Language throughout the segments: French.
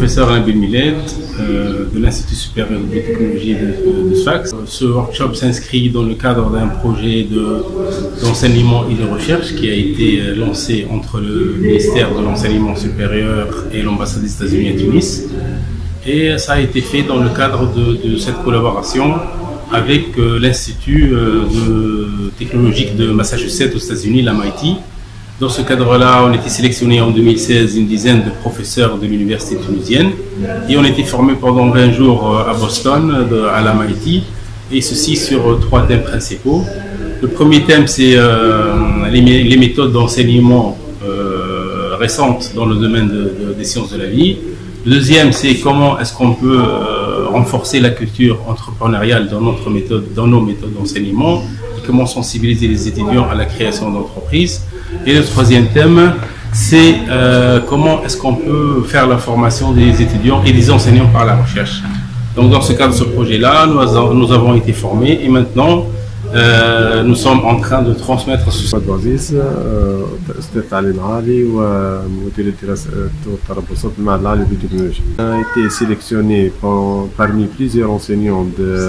professeur Nabil Miled de l'Institut supérieur de biotechnologie de Sfax. Ce workshop s'inscrit dans le cadre d'un projet d'enseignement et de recherche qui a été lancé entre le ministère de l'Enseignement supérieur et l'ambassade des États-Unis à Tunis. Et ça a été fait dans le cadre de cette collaboration avec l'Institut technologique de Massachusetts aux États-Unis, l'MIT. Dans ce cadre-là, on était sélectionné en 2016 une dizaine de professeurs de l'université tunisienne et on était formés pendant 20 jours à Boston, à l'MIT, et ceci sur 3 thèmes principaux. Le premier thème, c'est les méthodes d'enseignement récentes dans le domaine des sciences de la vie. Le deuxième, c'est comment est-ce qu'on peut renforcer la culture entrepreneuriale dans nos méthodes d'enseignement et comment sensibiliser les étudiants à la création d'entreprises. Et le troisième thème, c'est comment est-ce qu'on peut faire la formation des étudiants et des enseignants par la recherche. Donc dans ce cadre de ce projet-là, nous avons été formés et maintenant nous sommes en train de transmettre ce a été sélectionné parmi plusieurs enseignants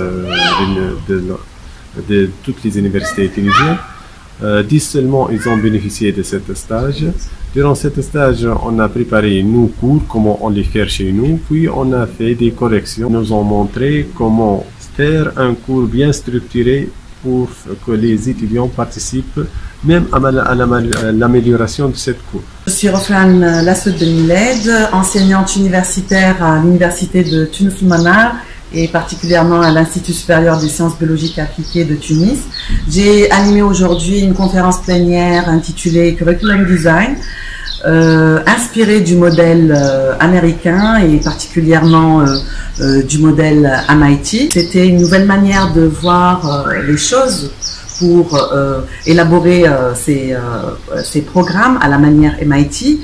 de toutes les universités tunisiennes. 10 seulement ils ont bénéficié de ce stage. Durant ce stage, on a préparé nos cours, comment on les fait chez nous, puis on a fait des corrections. Ils nous ont montré comment faire un cours bien structuré pour que les étudiants participent même à l'amélioration de cette cours. Je suis Roflan Lassoud Ben Miled, enseignante universitaire à l'université de Tunis-Manar et particulièrement à l'Institut supérieur des sciences biologiques appliquées de Tunis. J'ai animé aujourd'hui une conférence plénière intitulée Curriculum Design, inspirée du modèle américain et particulièrement du modèle MIT. C'était une nouvelle manière de voir les choses pour élaborer ces programmes à la manière MIT,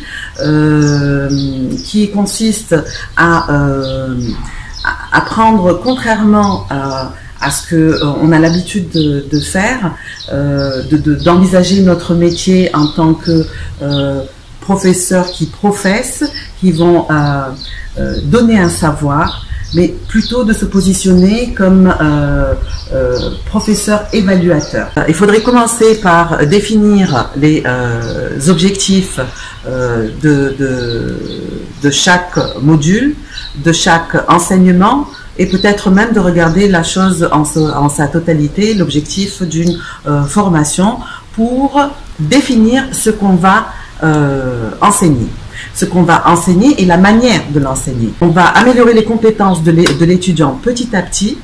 qui consiste à apprendre, contrairement à ce qu'on a l'habitude de faire, d'envisager notre métier en tant que professeurs qui professent, qui vont donner un savoir, mais plutôt de se positionner comme professeur évaluateur. Il faudrait commencer par définir les objectifs de chaque module, de chaque enseignement, et peut-être même de regarder la chose en sa totalité, l'objectif d'une formation, pour définir ce qu'on va enseigner. Ce qu'on va enseigner et la manière de l'enseigner. On va améliorer les compétences de l'étudiant petit à petit.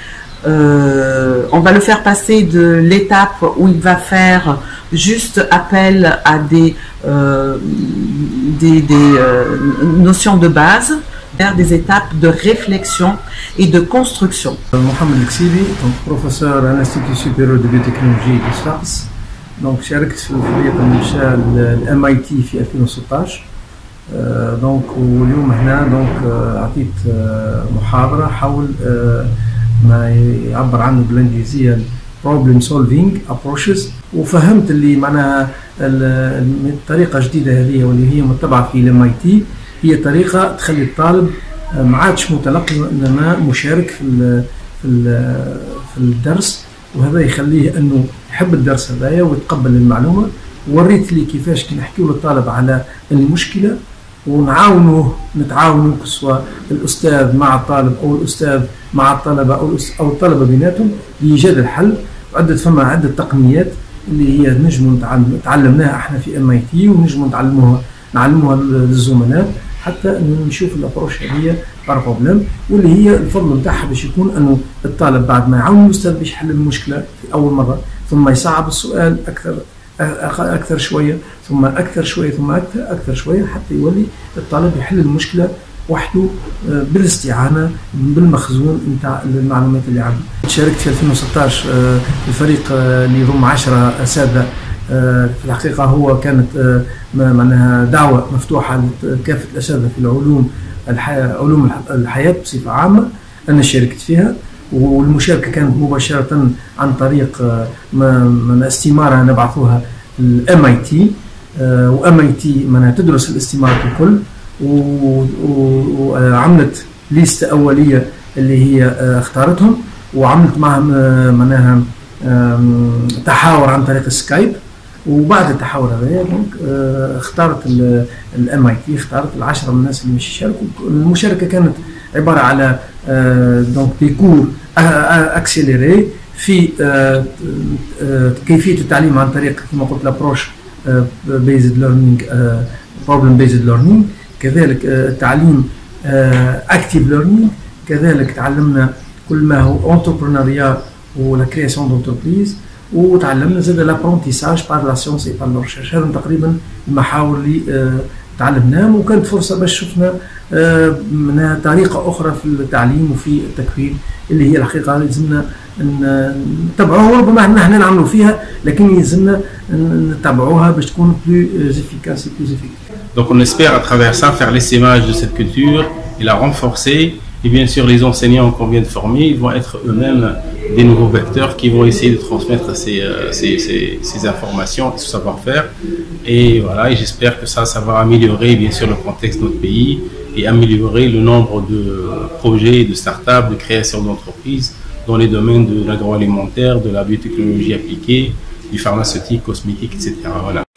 On va le faire passer de l'étape où il va faire juste appel à des notions de base vers des étapes de réflexion et de construction. Mohamed Leksibi, professeur à l'Institut supérieur de biotechnologie de Sfax. Donc شاركت في فريق إنشاء MIT في 2016. دونك واليوم هنا دونك عطيت محاضرة حول ما يعبر عنه بالإنجليزية problem solving approaches، وفهمت اللي معناها الطريقة الجديدة هذه واللي هي متبعة في MIT هي طريقة تخلي الطالب ما عادش متلقي وإنما مشارك في الدرس، وهذا يخليه أنه يحب الدرس هذايا ويتقبل المعلومة. وريت لي كيفاش كي نحكيو للطالب على المشكلة نتعاونوا سواء الأستاذ مع الطالب أو الأستاذ مع الطلبة أو الطلبة بيناتهم لإيجاد الحل. فما عدة تقنيات اللي هي نجموا تعلمناها احنا في MIT ونجموا نعلموها للزملاء حتى نشوف الابروش هذه بار بروبليم، واللي هي الفضل نتاعها باش يكون انه الطالب بعد ما يعاون الاستاذ باش يحل المشكله في اول مره ثم يصعب السؤال اكثر شويه ثم اكثر شويه ثم اكثر شويه حتى يولي الطالب يحل المشكله وحده بالاستعانه بالمخزون نتاع المعلومات اللي عنده. شاركت في 2016 الفريق اللي يضم 10 اساتذه. في الحقيقه هو كانت معناها دعوه مفتوحه لكافه الاساتذه في علوم الحياه بصفه عامه. انا شاركت فيها والمشاركه كانت مباشره عن طريق استماره نبعثوها MIT، وMIT معناها تدرس الاستمارات الكل وعملت ليست أولية اللي هي اختارتهم، وعملت معهم معناها تحاور عن طريق سكايب. وبعد التحاور هذا اختارت MIT، اختارت ال10 من الناس اللي مش يشاركوا. المشاركة كانت عبارة على دونك دي كور اكسيليري في كيفية التعليم عن طريق كما قلت لابروش بيزد ليرنينج، بروبلم بيزد ليرنينج، كذلك التعليم اكتيف ليرنينج، كذلك تعلمنا كل ما هو انتربرونيا ولا كرياسيون دونتربريز، وتعلمنا زاد لابرونتيساج بار لا سيونس اي بار لا ريشيرش. هذا تقريبا المحاور اللي تعلمناهم، وكانت فرصه باش شفنا منها طريقه اخرى في التعليم وفي التكوين اللي هي الحقيقه لازمنا نتبعوها. ربما نحن نعملوا فيها لكن يلزمنا نتبعوها باش تكون plus efficace et plus effective. Donc on espère à travers ça faire l'essaimage de cette culture et la renforcer. Et bien sûr, les enseignants qu'on vient de former, ils vont être eux-mêmes des nouveaux vecteurs qui vont essayer de transmettre ces informations, ce savoir-faire. Et voilà, et j'espère que ça va améliorer bien sûr le contexte de notre pays et améliorer le nombre de projets, de start-up, de création d'entreprises dans les domaines de l'agroalimentaire, de la biotechnologie appliquée, du pharmaceutique, cosmétique, etc. Voilà.